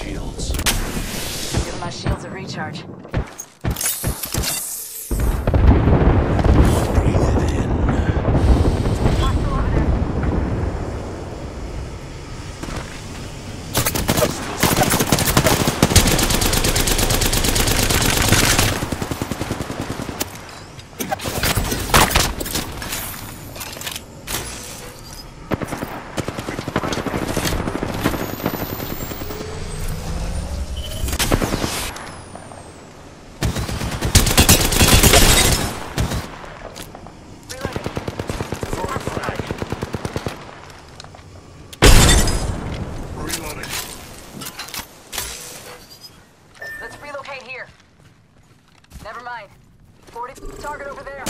shields. Give my shields a recharge. Breathe it in. Hostile over there. Let's relocate here. Never mind. 40 target over there.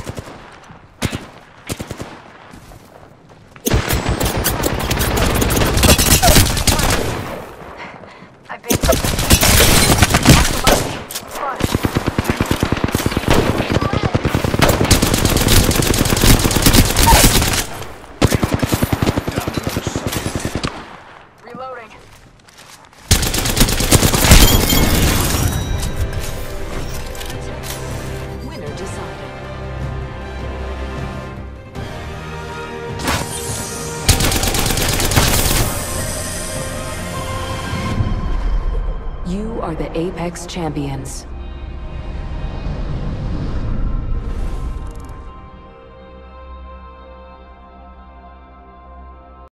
I've been reloading. Winner decided. You are the Apex Champions.